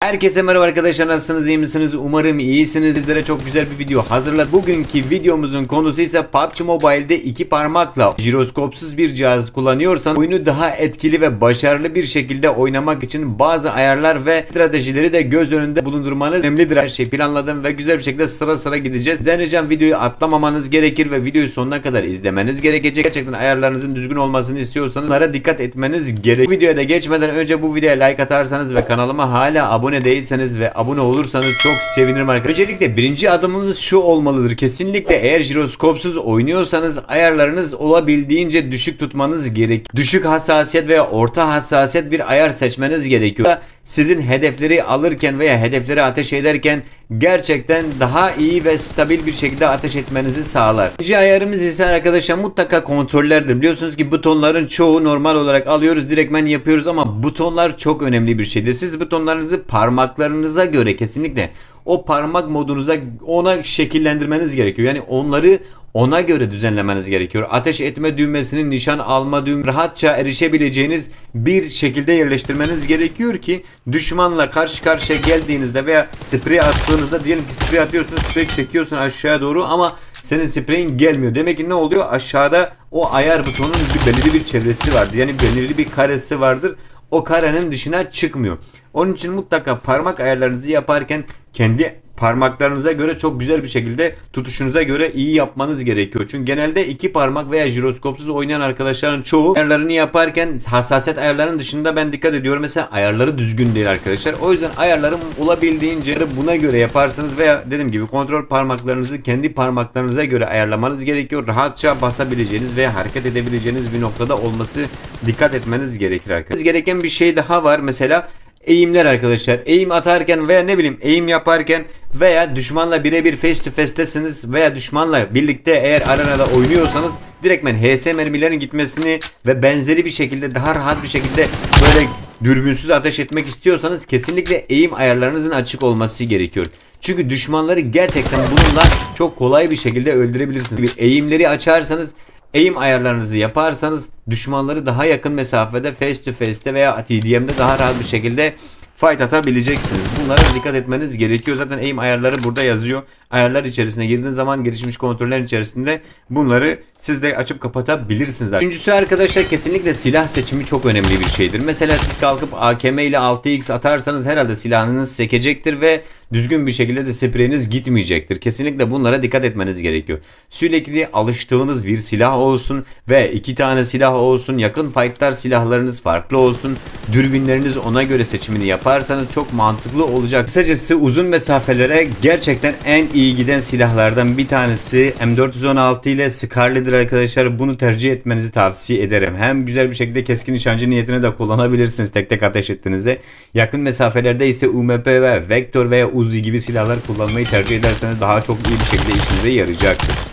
Herkese merhaba arkadaşlar, nasılsınız, iyi misiniz? Umarım iyisiniz. Sizlere çok güzel bir video hazırladım. Bugünkü videomuzun konusu ise PUBG Mobile'de iki parmakla jiroskopsuz bir cihaz kullanıyorsan oyunu daha etkili ve başarılı bir şekilde oynamak için bazı ayarlar ve stratejileri de göz önünde bulundurmanız önemlidir. Her şeyi planladım ve güzel bir şekilde sıra sıra gideceğiz. Deneyeceğim, videoyu atlamamanız gerekir ve videoyu sonuna kadar izlemeniz gerekecek. Gerçekten ayarlarınızın düzgün olmasını istiyorsanız bunlara dikkat etmeniz gerek. Bu videoya da geçmeden önce bu videoya like atarsanız ve kanalıma hala abone değilseniz ve abone olursanız çok sevinirim arkadaşlar. Öncelikle birinci adımımız şu olmalıdır. Kesinlikle eğer jiroskopsuz oynuyorsanız ayarlarınız olabildiğince düşük tutmanız gerek. Düşük hassasiyet veya orta hassasiyet bir ayar seçmeniz gerekiyor. Sizin hedefleri alırken veya hedefleri ateş ederken gerçekten daha iyi ve stabil bir şekilde ateş etmenizi sağlar. İkinci ayarımız ise arkadaşlar mutlaka kontrollerdir. Biliyorsunuz ki butonların çoğu normal olarak alıyoruz, direktmen yapıyoruz ama butonlar çok önemli bir şeydir. Siz butonlarınızı parmaklarınıza göre kesinlikle o parmak modunuza ona şekillendirmeniz gerekiyor. Yani onları ona göre düzenlemeniz gerekiyor. Ateş etme düğmesinin nişan alma düğüm rahatça erişebileceğiniz bir şekilde yerleştirmeniz gerekiyor ki düşmanla karşı karşıya geldiğinizde veya sprey attığınızda, diyelim ki sprey atıyorsun, sprey çekiyorsun aşağıya doğru ama senin spreyin gelmiyor. Demek ki ne oluyor? Aşağıda o ayar butonunun belirli bir çevresi vardır. Yani belirli bir karesi vardır. O karenin dışına çıkmıyor. Onun için mutlaka parmak ayarlarınızı yaparken kendi parmaklarınıza göre çok güzel bir şekilde tutuşunuza göre iyi yapmanız gerekiyor. Çünkü genelde iki parmak veya jiroskopsuz oynayan arkadaşların çoğu ayarlarını yaparken hassasiyet ayarlarının dışında ben dikkat ediyorum. Mesela ayarları düzgün değil arkadaşlar. O yüzden ayarlarım olabildiğince buna göre yaparsanız veya dediğim gibi kontrol parmaklarınızı kendi parmaklarınıza göre ayarlamanız gerekiyor. Rahatça basabileceğiniz veya hareket edebileceğiniz bir noktada olması dikkat etmeniz gerekir arkadaşlar. Gereken bir şey daha var. Mesela eğimler arkadaşlar. Eğim atarken veya ne bileyim eğim yaparken veya düşmanla birebir face to face'tesiniz veya düşmanla birlikte eğer arenada oynuyorsanız direktmen HS mermilerin gitmesini ve benzeri bir şekilde daha rahat bir şekilde böyle dürbünsüz ateş etmek istiyorsanız kesinlikle eğim ayarlarınızın açık olması gerekiyor. Çünkü düşmanları gerçekten bununla çok kolay bir şekilde öldürebilirsiniz. Eğimleri açarsanız, eğim ayarlarınızı yaparsanız düşmanları daha yakın mesafede face to face'te veya TDM'de daha rahat bir şekilde fight atabileceksiniz. Bunlara dikkat etmeniz gerekiyor. Zaten eğim ayarları burada yazıyor. Ayarlar içerisine girdiğiniz zaman gelişmiş kontroller içerisinde bunları siz de açıp kapatabilirsiniz. Üçüncüsü arkadaşlar kesinlikle silah seçimi çok önemli bir şeydir. Mesela siz kalkıp AKM ile 6x atarsanız herhalde silahınız sekecektir ve düzgün bir şekilde de spreyiniz gitmeyecektir. Kesinlikle bunlara dikkat etmeniz gerekiyor. Sürekli alıştığınız bir silah olsun ve iki tane silah olsun. Yakın fightlar silahlarınız farklı olsun. Dürbünleriniz ona göre seçimini yaparsanız çok mantıklı olacak. Kısacası uzun mesafelere gerçekten en iyi giden silahlardan bir tanesi M416 ile Scarlet'dir arkadaşlar. Bunu tercih etmenizi tavsiye ederim. Hem güzel bir şekilde keskin nişancı niyetine de kullanabilirsiniz tek tek ateş ettiğinizde. Yakın mesafelerde ise UMP ve Vektör veya Uzi gibi silahlar kullanmayı tercih ederseniz daha çok iyi bir şekilde işinize yarayacaktır.